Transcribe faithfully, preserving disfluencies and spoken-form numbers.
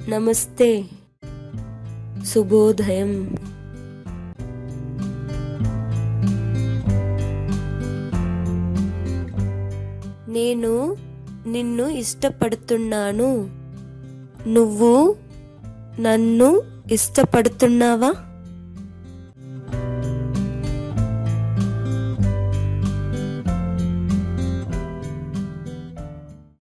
నమస్తే, శుభోదయం. నేను నిన్ను ఇష్టపడుతున్నాను. నువ్వు నన్ను ఇష్టపడుతున్నావా?